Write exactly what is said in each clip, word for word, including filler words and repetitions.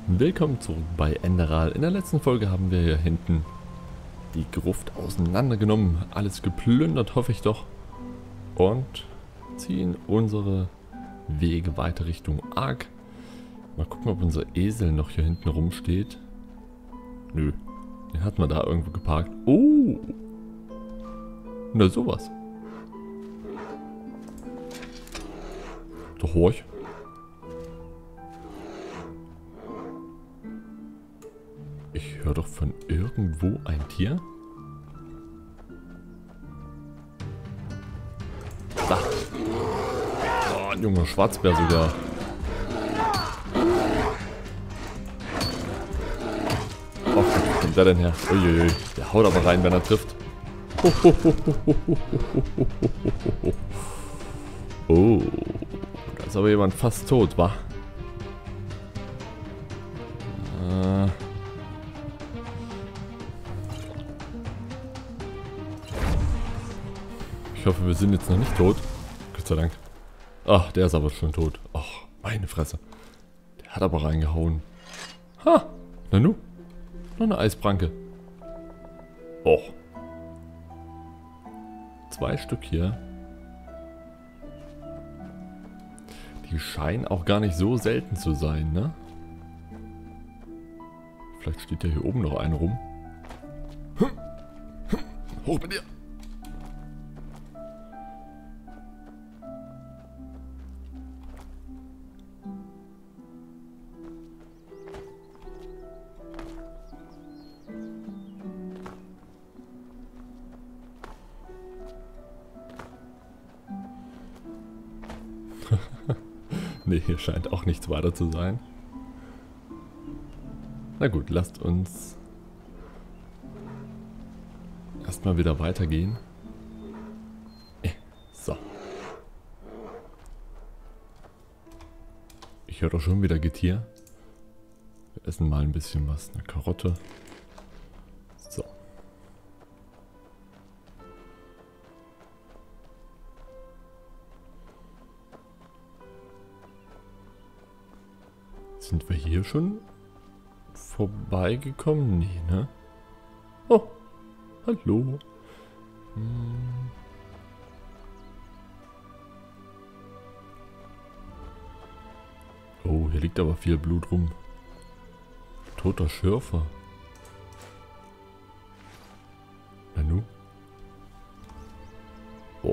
Willkommen zurück bei Enderal. In der letzten Folge haben wir hier hinten die Gruft auseinandergenommen, alles geplündert, hoffe ich doch. Und ziehen unsere Wege weiter Richtung Ark. Mal gucken, ob unser Esel noch hier hinten rumsteht. Nö, den hatten wir da irgendwo geparkt. Oh! Na sowas. Doch horch. Ich höre doch von irgendwo ein Tier. Da. Oh, ein junger Schwarzbär sogar. Oh, wo kommt der denn her? Uiuiui, der haut aber rein, wenn er trifft. Oh, da ist aber jemand fast tot, wa? Äh. Ich hoffe, wir sind jetzt noch nicht tot. Gott sei Dank. Ach, der ist aber schon tot. Ach, meine Fresse. Der hat aber reingehauen. Ha! Na nu? Noch eine Eispranke. Och. Zwei Stück hier. Die scheinen auch gar nicht so selten zu sein, ne? Vielleicht steht ja hier oben noch eine rum. Hm. Hm. Hoch mit dir! Ne, hier scheint auch nichts weiter zu sein. Na gut, lasst uns erstmal wieder weitergehen. So. Ich höre doch schon wieder Getier. Wir essen mal ein bisschen was. Eine Karotte. So. Sind wir hier schon vorbeigekommen? Nee, ne? Oh, hallo. Hm. Oh, hier liegt aber viel Blut rum. Toter Schürfer. Na nu? Oh.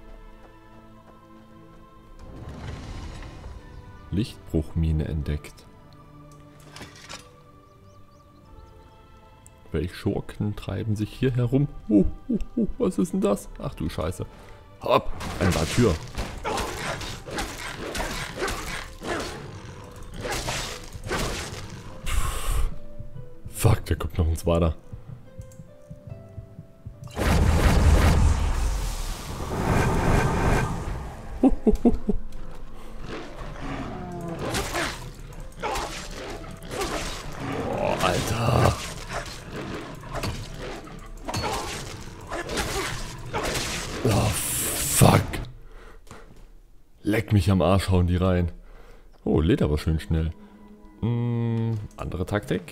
Lichtbruchmine entdeckt. Welche Schurken treiben sich hier herum? Oh, oh, oh, was ist denn das? Ach du Scheiße. Hau ab! Eine Tür. Fuck, da kommt noch ein zweiter. Oh, oh, oh, oh. Alter. Oh, fuck. Leck mich am Arsch, hauen die rein. Oh, lädt aber schön schnell. Hm, andere Taktik.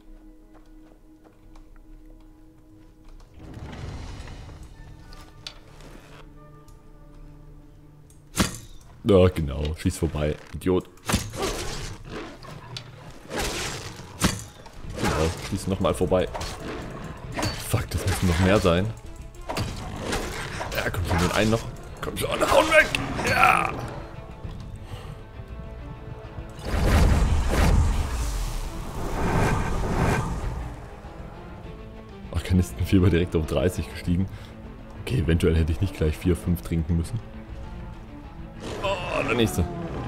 Ja, genau. Schieß vorbei. Idiot. Schieß nochmal vorbei. Fuck, das müssen noch mehr sein. Ja, komm schon, den einen noch. Komm schon, hauen weg! Ja! Ach, Kanistenfieber direkt auf dreißig gestiegen. Okay, eventuell hätte ich nicht gleich vier, fünf trinken müssen. Oh, der nächste.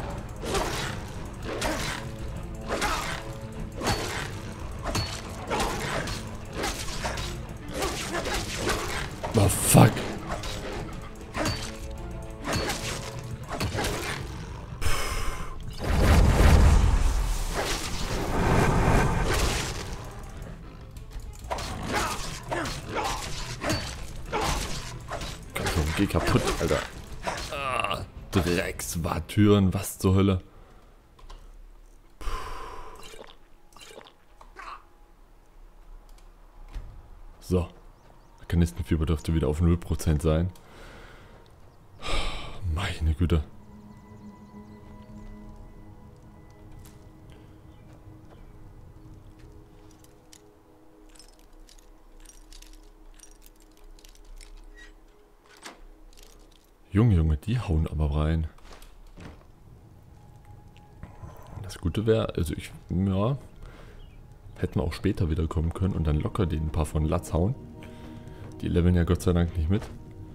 Oh, fuck. Komm schon, geh kaputt, Alter. Ah, Dreckswartüren, was zur Hölle. So. Kanistenfieber dürfte wieder auf null Prozent sein. Meine Güte. Junge, Junge, die hauen aber rein. Das Gute wäre, also ich, ja, hätten wir auch später wiederkommen können und dann locker den ein paar von Latz hauen. Die leveln ja Gott sei Dank nicht mit.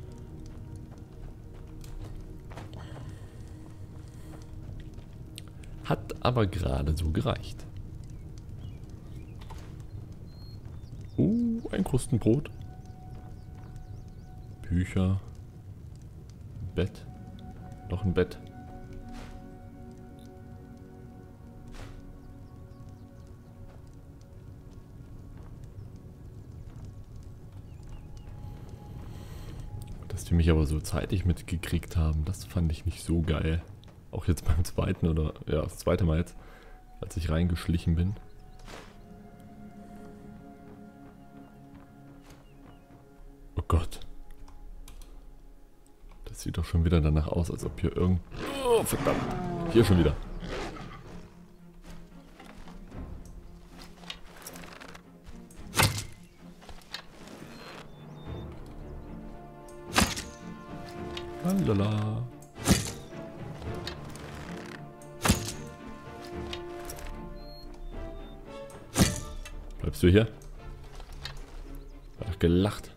Hat aber gerade so gereicht. Uh, ein Krustenbrot. Bücher. Bett. Noch ein Bett. Dass die mich aber so zeitig mitgekriegt haben, das fand ich nicht so geil. Auch jetzt beim zweiten oder, ja, das zweite Mal jetzt, als ich reingeschlichen bin. Oh Gott. Das sieht doch schon wieder danach aus, als ob hier irgend... Oh, verdammt. Hier schon wieder. Lalala. Bleibst du hier? Hat gelacht.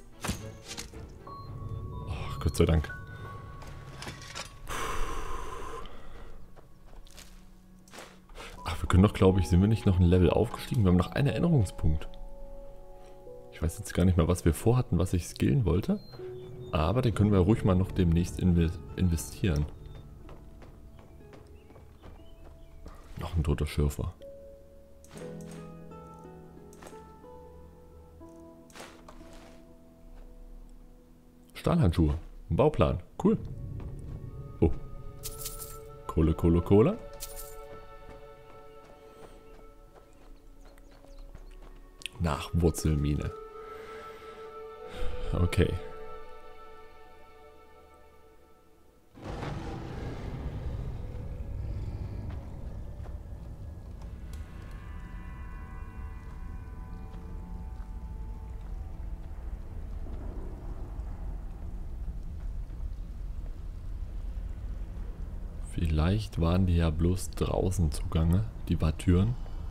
Ach, Gott sei Dank. Ach, wir können doch, glaube ich, sind wir nicht noch ein Level aufgestiegen? Wir haben noch einen Erinnerungspunkt. Ich weiß jetzt gar nicht mehr, was wir vorhatten, was ich skillen wollte. Aber den können wir ruhig mal noch demnächst investieren. Noch ein toter Schürfer. Stahlhandschuhe. Ein Bauplan. Cool. Oh. Kohle, Kohle, Kohle. Nachwurzelmine. Okay. Vielleicht waren die ja bloß draußen zugange, die Bartüren.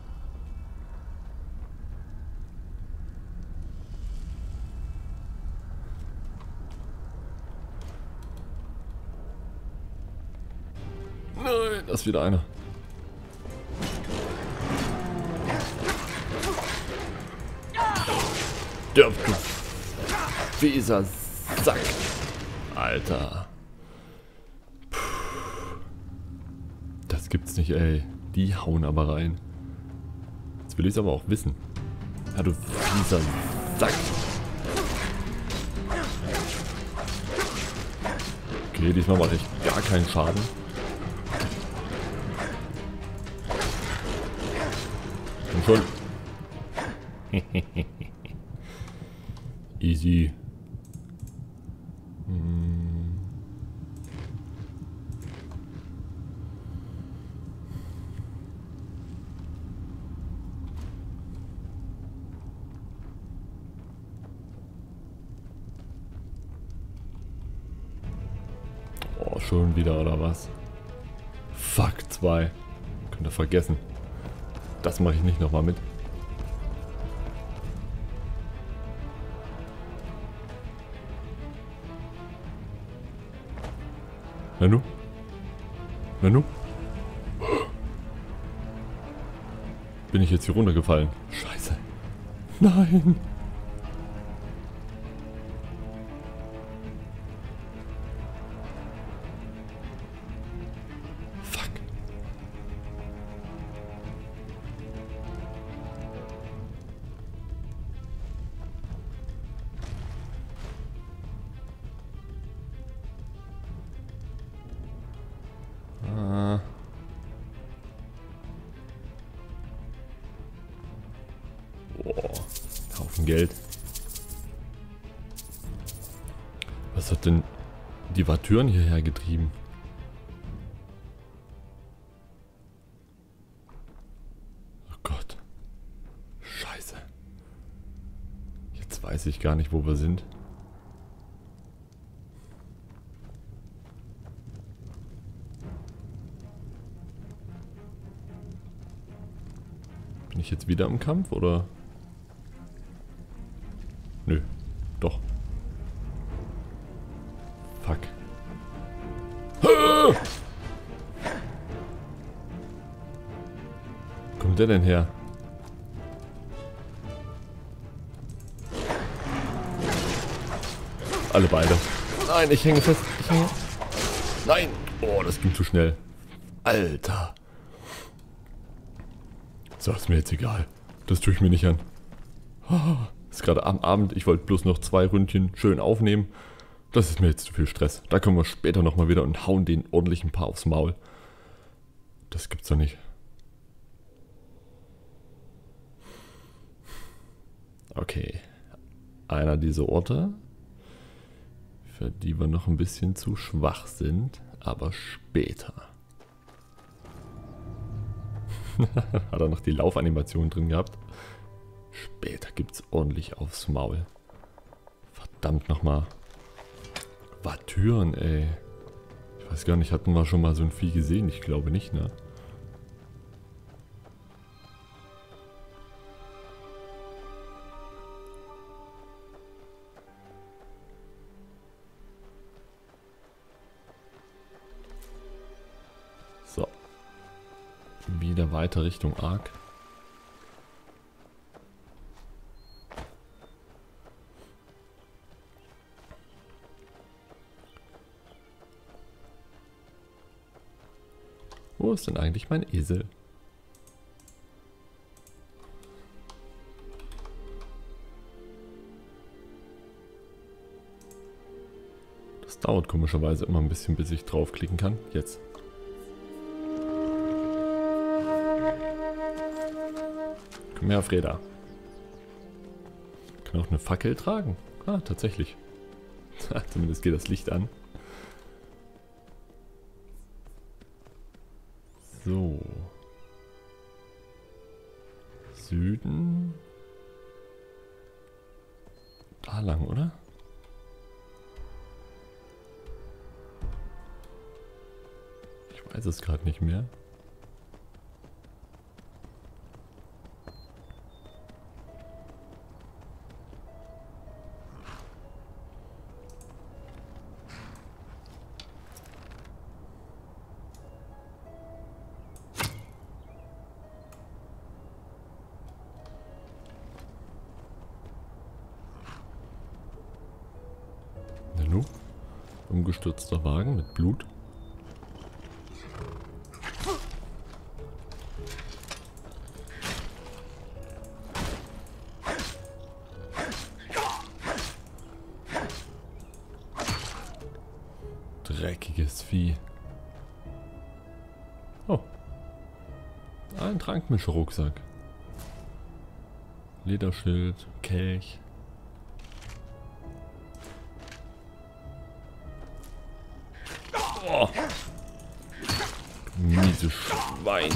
Nein, da ist wieder einer. Der fieser Sack. Alter. Das gibt's nicht, ey. Die hauen aber rein. Jetzt will ich es aber auch wissen. Ja, du fieser Sack. Okay, diesmal mache ich gar keinen Schaden. Komm schon. Easy. Hm. Oh, schon wieder oder was? Fuck, zwei. Könnt ihr vergessen. Das mache ich nicht nochmal mit. Nanu? Nanu? Bin ich jetzt hier runtergefallen? Scheiße. Nein! Fuck. Ah. Boah, Haufen Geld. Was hat denn die Watüren hierher getrieben? Oh Gott. Scheiße. Jetzt weiß ich gar nicht, wo wir sind. Bin ich jetzt wieder im Kampf, oder? Nö. Doch. Fuck. Wo kommt der denn her? Alle beide. Nein, ich hänge fest. Ich hänge. Nein. Oh, das ging zu schnell. Alter. So, ist mir jetzt egal. Das tue ich mir nicht an. Oh, ist gerade am Abend. Ich wollte bloß noch zwei Ründchen schön aufnehmen. Das ist mir jetzt zu viel Stress. Da kommen wir später nochmal wieder und hauen den ordentlichen Paar aufs Maul. Das gibt's doch nicht. Okay. Einer dieser Orte, für die wir noch ein bisschen zu schwach sind, aber später. Hat er noch die Laufanimation drin gehabt? Später gibt's ordentlich aufs Maul. Verdammt nochmal. Watüren, ey. Ich weiß gar nicht, hatten wir schon mal so ein Vieh gesehen? Ich glaube nicht, ne? So. Wieder weiter Richtung Ark. Wo ist denn eigentlich mein Esel? Das dauert komischerweise immer ein bisschen, bis ich draufklicken kann. Jetzt. Komm her, Freda. Kann auch eine Fackel tragen. Ah, tatsächlich. Zumindest geht das Licht an. So. Süden. Da lang, oder? Ich weiß es gerade nicht mehr. Umgestürzter Wagen mit Blut. Dreckiges Vieh. Oh. Ein Trankmischer-Rucksack. Lederschild, Kelch. Oh. Miese Schwein.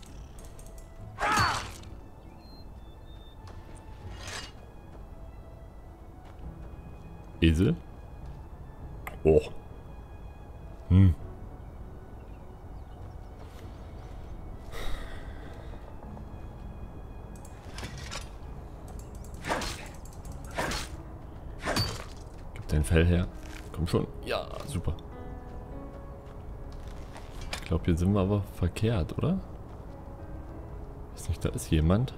Esel? Oh. Hm. Gib dein Fell her. Komm schon. Ja, super. Ich glaube, hier sind wir aber verkehrt, oder? Ist nicht, da ist jemand.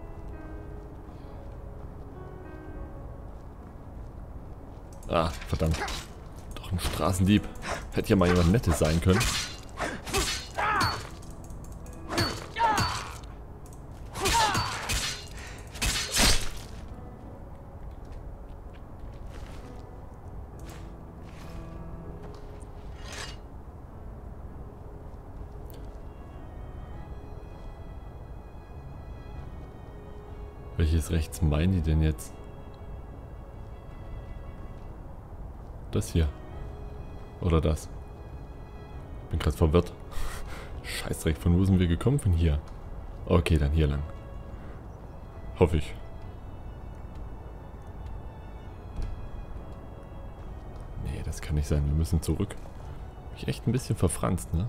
Ah, verdammt. Doch ein Straßendieb. Hätte ja mal jemand Nettes sein können. Welches rechts meinen die denn jetzt? Das hier. Oder das. Bin gerade verwirrt. Scheißdreck, von wo sind wir gekommen? Von hier. Okay, dann hier lang. Hoffe ich. Nee, das kann nicht sein. Wir müssen zurück. Bin ich echt ein bisschen verfranst, ne?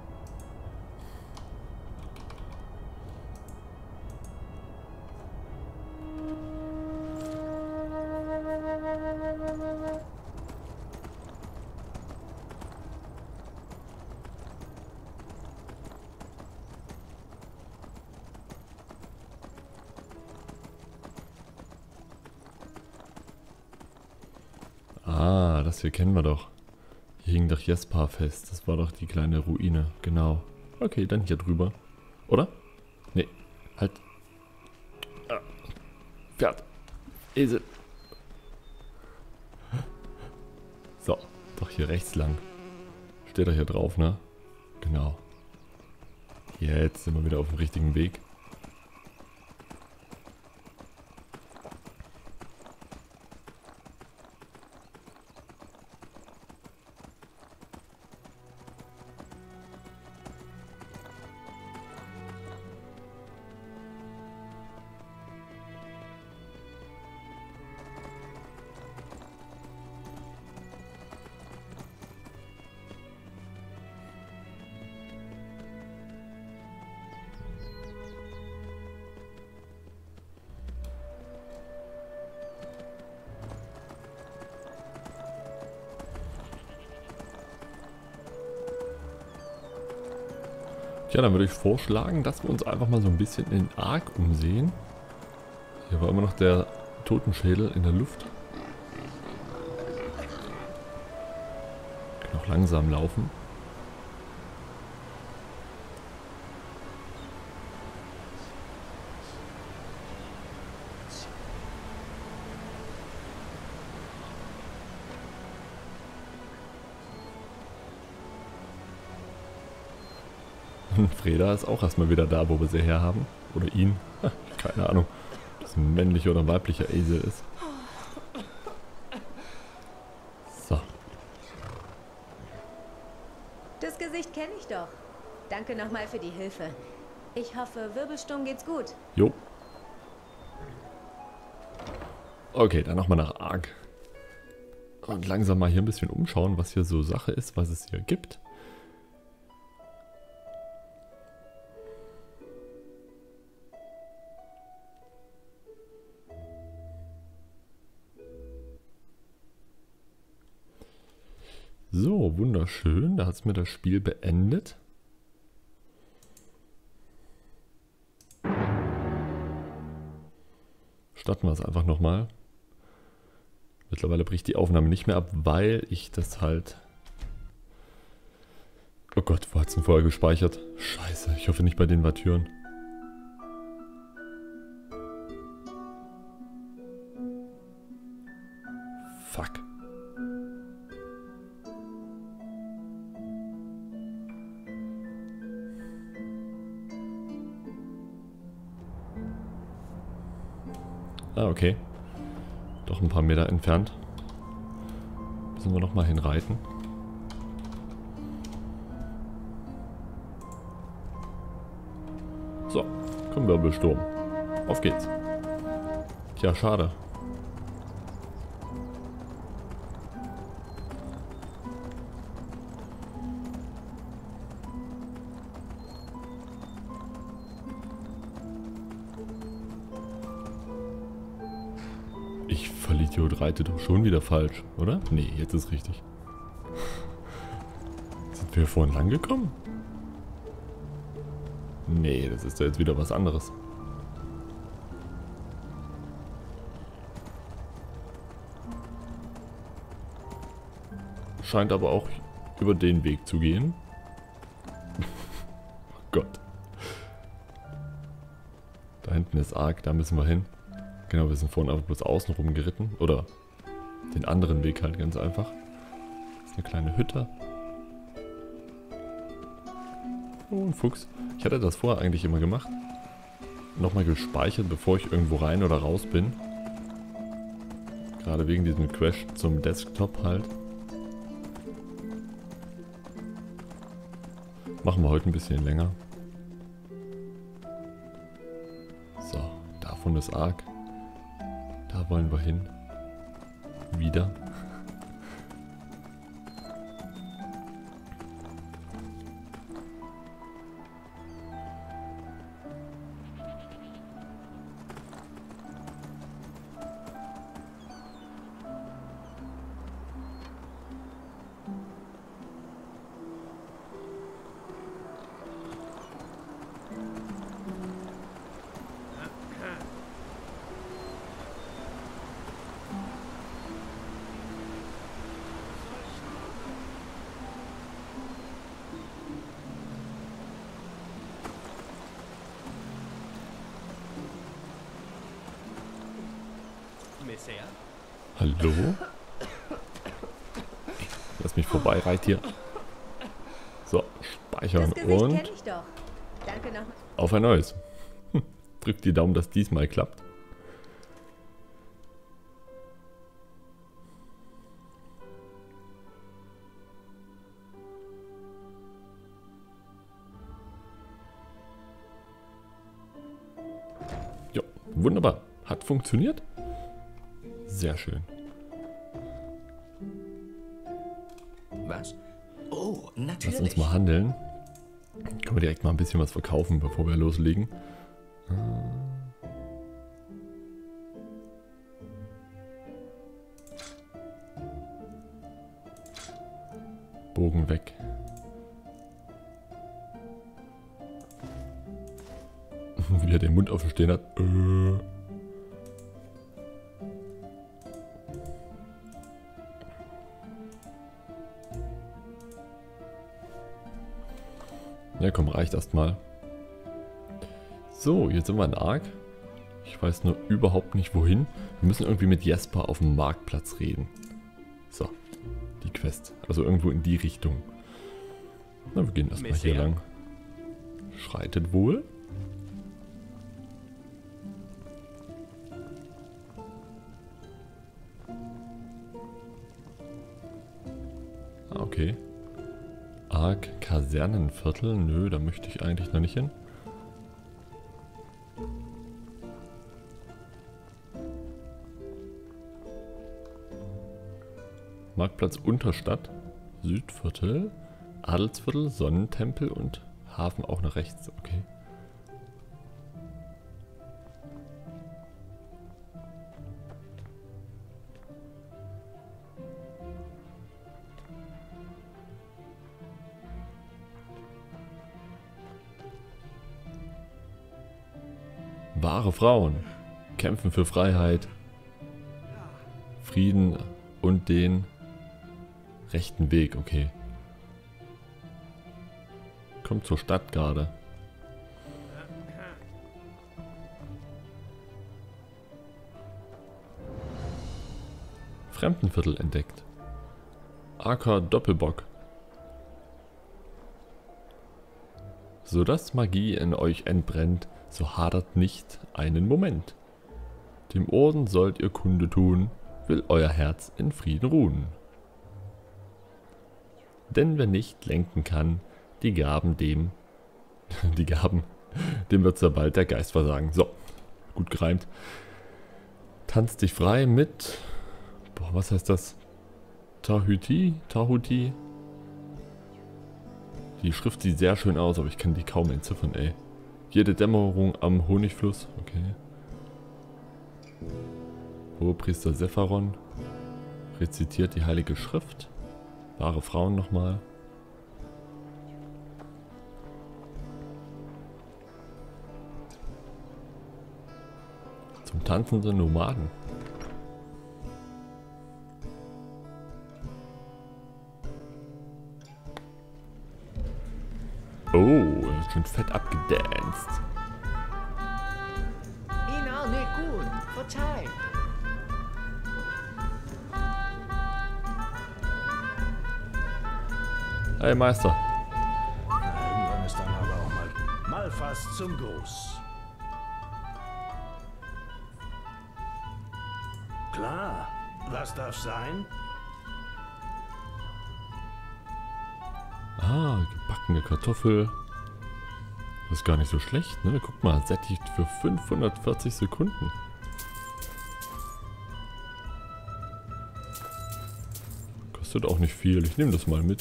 Ah, das hier kennen wir doch. Hier hing doch Jesper fest. Das war doch die kleine Ruine. Genau. Okay, dann hier drüber. Oder? Nee. Halt. Ah. Pferd. Esel. So. Doch hier rechts lang. Steht doch hier drauf, ne? Genau. Jetzt sind wir wieder auf dem richtigen Weg. Tja, dann würde ich vorschlagen, dass wir uns einfach mal so ein bisschen in Ark umsehen. Hier war immer noch der Totenschädel in der Luft. Kann auch langsam laufen. Freda ist auch erstmal wieder da, wo wir sie herhaben. Oder ihn. Keine Ahnung, ob das ein männlicher oder ein weiblicher Esel ist. So. Das Gesicht kenne ich doch. Danke nochmal für die Hilfe. Ich hoffe, Wirbelsturm geht's gut. Jo. Okay, dann nochmal nach Ark. Und langsam mal hier ein bisschen umschauen, was hier so Sache ist, was es hier gibt. So, wunderschön. Da hat es mir das Spiel beendet. Starten wir es einfach nochmal. Mittlerweile bricht die Aufnahme nicht mehr ab, weil ich das halt... Oh Gott, wo hat es denn vorher gespeichert? Scheiße, ich hoffe nicht bei den Türen. Fuck. Ah, okay. Doch ein paar Meter entfernt. Müssen wir nochmal hinreiten. So, komm Wirbelsturm. Auf geht's. Tja, schade. Ich Vollidiot reite doch schon wieder falsch, oder? Nee, jetzt ist richtig. Sind wir hier vorhin lang gekommen? Nee, das ist ja jetzt wieder was anderes. Scheint aber auch über den Weg zu gehen. Oh Gott. Da hinten ist Ark, da müssen wir hin. Genau, wir sind vorhin einfach bloß außen rum geritten. Oder den anderen Weg halt ganz einfach. Das ist eine kleine Hütte. Oh, ein Fuchs. Ich hatte das vorher eigentlich immer gemacht. Nochmal gespeichert, bevor ich irgendwo rein oder raus bin. Gerade wegen diesem Crash zum Desktop halt. machen wir heute ein bisschen länger. So, davon ist arg. Da wollen wir hin. Wieder. Hallo? Lass mich vorbei, Reittier. So, speichern Das Gesicht und kenn ich doch. Danke noch. auf ein neues. Hm. Drückt die Daumen, dass diesmal klappt. Ja, wunderbar. Hat funktioniert. Sehr schön. Was? Oh, Lass natürlich. uns mal handeln. Können wir direkt mal ein bisschen was verkaufen, bevor wir loslegen. Bogen weg. Wie er den Mund offen stehen hat. Äh. Ja komm, reicht erstmal. So, jetzt sind wir in Ark. Ich weiß nur überhaupt nicht wohin. Wir müssen irgendwie mit Jesper auf dem Marktplatz reden. So, die Quest. Also irgendwo in die Richtung. Na, wir gehen erstmal hier lang. Schreitet wohl. Ah, okay. Ark Kasernenviertel. Nö, da möchte ich eigentlich noch nicht hin. Marktplatz Unterstadt, Südviertel, Adelsviertel, Sonnentempel und Hafen auch nach rechts. Okay. Wahre Frauen kämpfen für Freiheit, Frieden und den rechten Weg. Okay. Kommt zur Stadtgarde. Fremdenviertel entdeckt. Acker Doppelbock. So dass Magie in euch entbrennt, so hadert nicht einen Moment. Dem Orden sollt ihr Kunde tun, will euer Herz in Frieden ruhen. Denn wer nicht lenken kann, die Gaben dem, die Gaben, dem wird sehr bald der Geist versagen. So, gut gereimt. Tanz dich frei mit, boah, was heißt das? Tahuti, Tahuti. Die Schrift sieht sehr schön aus, aber ich kann die kaum entziffern, ey. Jede Dämmerung am Honigfluss, okay. Hohepriester Sepharon rezitiert die Heilige Schrift. Wahre Frauen nochmal. Zum tanzenden Nomaden. Oh, er ist schon fett abgedanced. Ihn auch nicht gut. Verzeih. Hey Meister. Irgendwann ist dann aber auch mal, mal fast zum Gruß. Klar, was darf sein? Ah, gebackene Kartoffel. Das ist gar nicht so schlecht, ne? Guck mal, sättigt für fünfhundertvierzig Sekunden. Kostet auch nicht viel. Ich nehme das mal mit.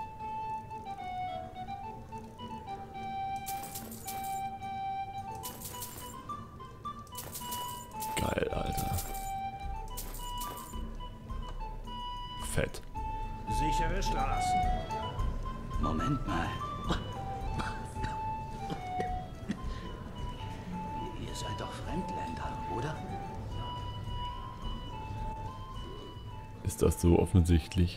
Geil, Alter. Fett. Sichere Straßen. Moment mal. Ihr seid doch Fremdländer, oder? Ist das so offensichtlich?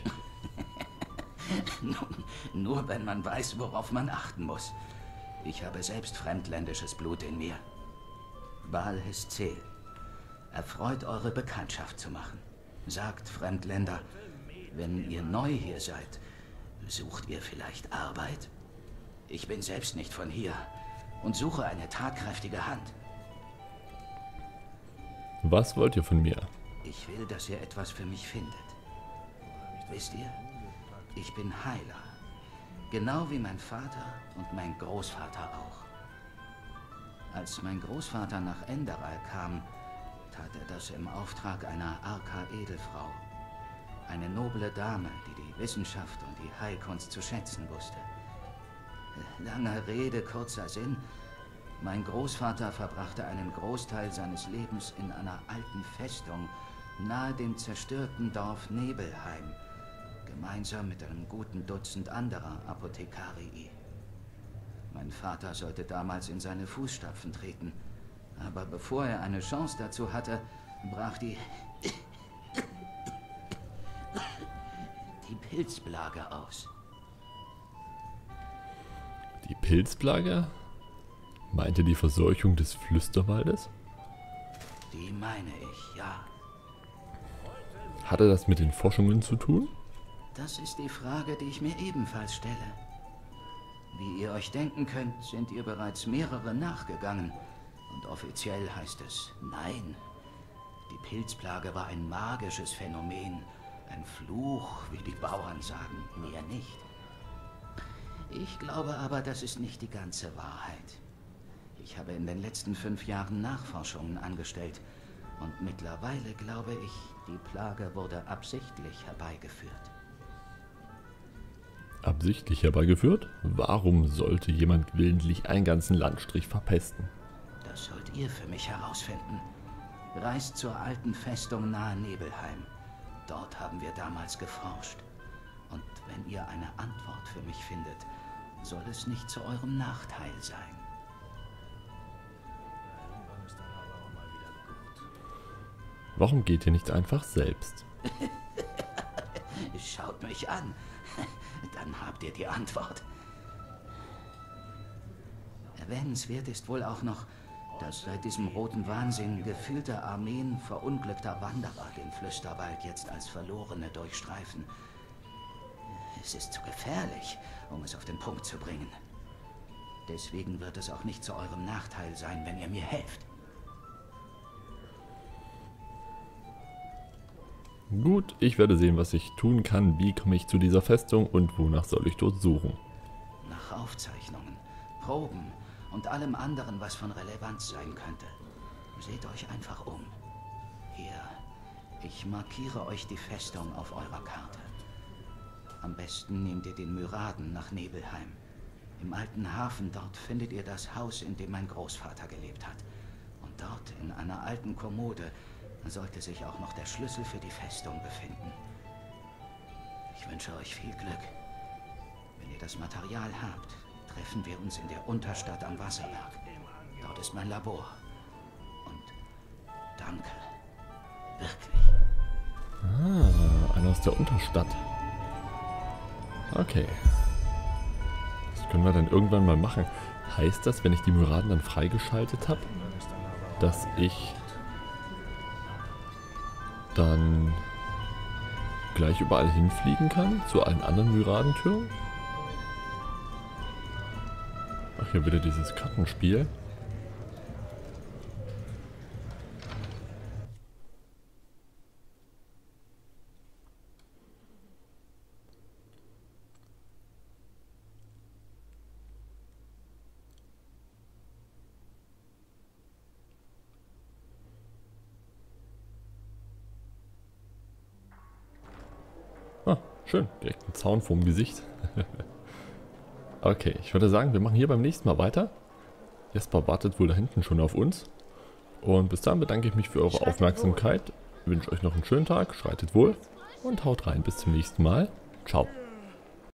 Nun, nur wenn man weiß, worauf man achten muss. Ich habe selbst fremdländisches Blut in mir. Baal Heszel. Erfreut, eure Bekanntschaft zu machen. Sagt, Fremdländer, wenn ihr neu hier seid, sucht ihr vielleicht Arbeit? Ich bin selbst nicht von hier und suche eine tatkräftige Hand. Was wollt ihr von mir? Ich will, dass ihr etwas für mich findet. Wisst ihr, ich bin Heiler. Genau wie mein Vater und mein Großvater auch. Als mein Großvater nach Enderal kam, tat er das im Auftrag einer Arka-Edelfrau. Eine noble Dame, die die Wissenschaft und die Heilkunst zu schätzen wusste. Lange Rede, kurzer Sinn. Mein Großvater verbrachte einen Großteil seines Lebens in einer alten Festung nahe dem zerstörten Dorf Nebelheim, gemeinsam mit einem guten Dutzend anderer Apothekarii. Mein Vater sollte damals in seine Fußstapfen treten, aber bevor er eine Chance dazu hatte, brach die die Pilzplage aus. Die Pilzplage? Meint ihr die Verseuchung des Flüsterwaldes? Die meine ich, ja. Hatte das mit den Forschungen zu tun? Das ist die Frage, die ich mir ebenfalls stelle. Wie ihr euch denken könnt, sind ihr bereits mehrere nachgegangen. Und offiziell heißt es nein. Die Pilzplage war ein magisches Phänomen. Ein Fluch, wie die Bauern sagen, mehr nicht. Ich glaube aber, das ist nicht die ganze Wahrheit. Ich habe in den letzten fünf Jahren Nachforschungen angestellt. Und mittlerweile glaube ich, die Plage wurde absichtlich herbeigeführt. Absichtlich herbeigeführt? Warum sollte jemand willentlich einen ganzen Landstrich verpesten? Das sollt ihr für mich herausfinden. Reist zur alten Festung nahe Nebelheim. Dort haben wir damals geforscht. Und wenn ihr eine Antwort für mich findet, soll es nicht zu eurem Nachteil sein. Irgendwann ist dann aber auch mal wieder gut. Warum geht ihr nicht einfach selbst? Schaut mich an. Dann habt ihr die Antwort. Erwähnenswert ist wohl auch noch, dass seit diesem roten Wahnsinn gefühlte Armeen verunglückter Wanderer den Flüsterwald jetzt als Verlorene durchstreifen. Es ist zu gefährlich, um es auf den Punkt zu bringen. Deswegen wird es auch nicht zu eurem Nachteil sein, wenn ihr mir helft. Gut, ich werde sehen, was ich tun kann. Wie komme ich zu dieser Festung und wonach soll ich dort suchen? Nach Aufzeichnungen, Proben und allem anderen, was von Relevanz sein könnte. Seht euch einfach um. Hier, ich markiere euch die Festung auf eurer Karte. Am besten nehmt ihr den Myraden nach Nebelheim. Im alten Hafen dort findet ihr das Haus, in dem mein Großvater gelebt hat. Und dort, in einer alten Kommode, sollte sich auch noch der Schlüssel für die Festung befinden. Ich wünsche euch viel Glück. Wenn ihr das Material habt, treffen wir uns in der Unterstadt am Wasserberg. Dort ist mein Labor. Und danke. Wirklich. Ah, einer aus der Unterstadt. Okay. Das können wir dann irgendwann mal machen. Heißt das, wenn ich die Myraden dann freigeschaltet habe, dass ich dann gleich überall hinfliegen kann, zu allen anderen Myradentürmen? Ach, hier wieder dieses Kartenspiel. Schön, direkt ein Zaun vorm Gesicht. Okay, ich würde sagen, wir machen hier beim nächsten Mal weiter. Jesper wartet wohl da hinten schon auf uns. Und bis dahin bedanke ich mich für eure Schreitet Aufmerksamkeit. Wünsche euch noch einen schönen Tag, schreitet wohl und haut rein. Bis zum nächsten Mal. Ciao.